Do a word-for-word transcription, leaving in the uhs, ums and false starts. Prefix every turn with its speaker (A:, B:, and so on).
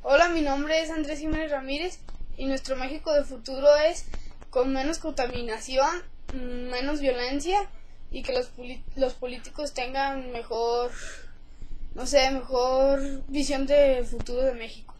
A: Hola, mi nombre es Andrés Jiménez Ramírez y nuestro México de futuro es con menos contaminación, menos violencia y que los, los políticos tengan mejor, no sé, mejor visión de futuro de México.